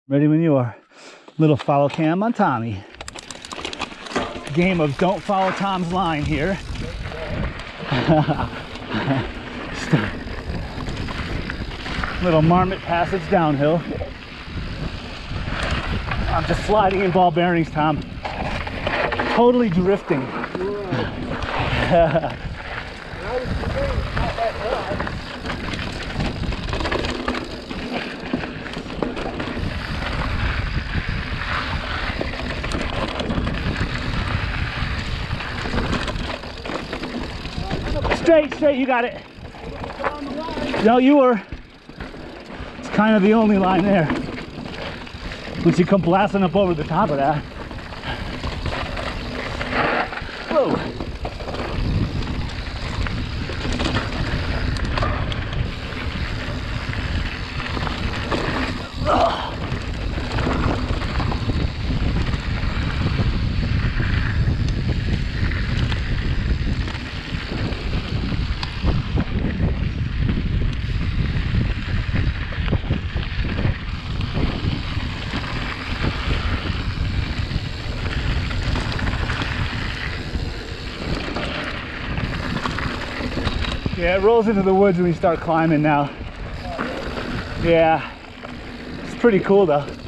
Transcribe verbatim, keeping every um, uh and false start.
Ready when you are. Little follow cam on Tommy. Game of don't follow Tom's line here. Little Marmot Passage downhill. I'm just sliding in ball bearings, Tom. Totally drifting. Straight, straight, you got it. No, you were. It's kind of the only line there. Once you come blasting up over the top of that. Whoa. Ugh. Yeah, it rolls into the woods when you start climbing now. Yeah, it's pretty cool though.